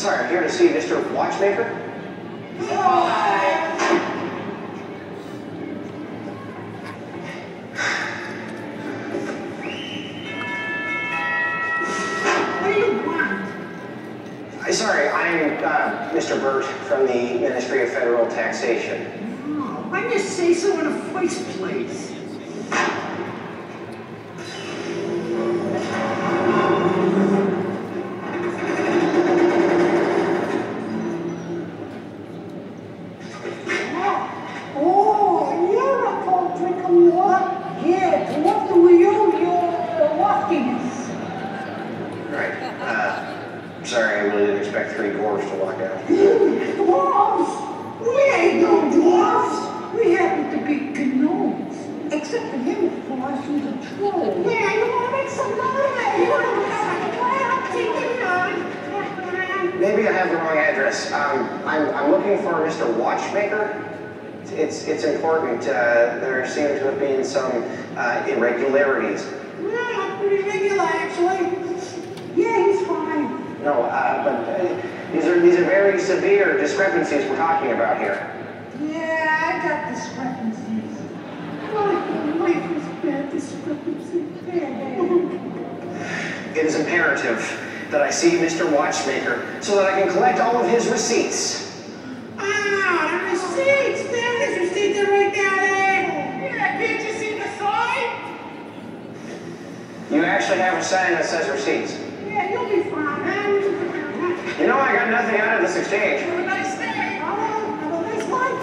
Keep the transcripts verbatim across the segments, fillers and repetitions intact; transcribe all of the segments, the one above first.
sorry, I'm here to see Mister Watchmaker. What do you want? Sorry, I'm uh, Mister Burt from the Ministry of Federal Taxation. Oh, why didn't you say so in the first place? Oh, you're a cold drink of water? Yeah, what do we owe your walkiness? Right. Uh, sorry, I really didn't expect three dwarves to walk out. Dwarves? We ain't no dwarves. We happen to be gnomes. Except for him, of course, he's a troll. Yeah, you want to make some noise? You want to make some noise? Maybe I have the wrong address. Um, I'm, I'm looking for Mister Watchmaker. It's, it's important. Uh, there seem to have been some uh, irregularities. Yeah, pretty regular, actually. Yeah, he's fine. No, uh, but uh, these are these are very severe discrepancies we're talking about here. Yeah, I got discrepancies. Life, life is bad discrepancies. Bad. It is imperative that I see Mister Watchmaker so that I can collect all of his receipts. Ah, the receipts! There, his receipts are right down there. Yeah, can't you see the sign? You actually have a sign that says receipts. Yeah, you'll be fine. You know I got nothing out of this exchange. Have a nice day. Oh, have a nice life.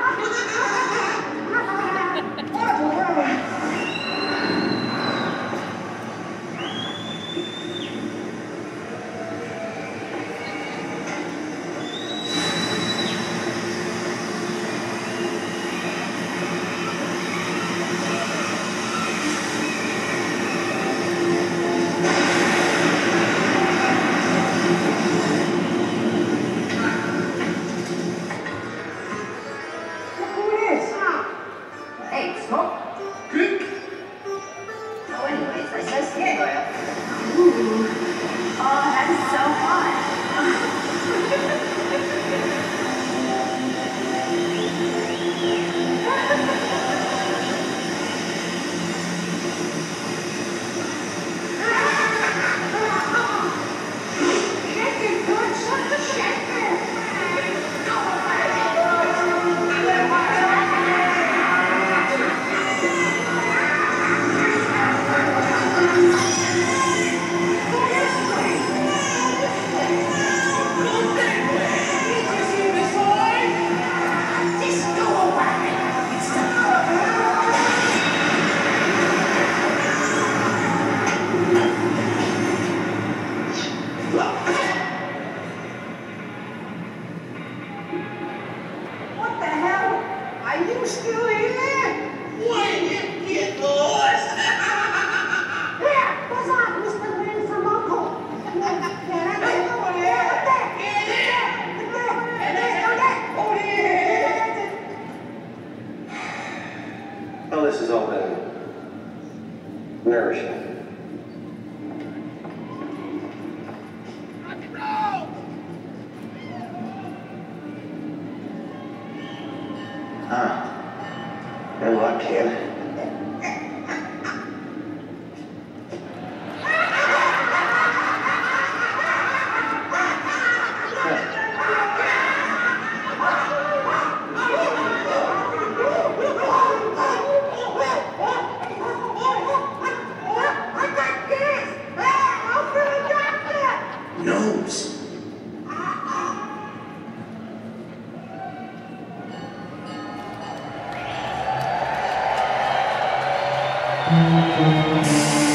Well, this has all been nourishing. Huh. Good luck, kid. Gnomes. Thank you.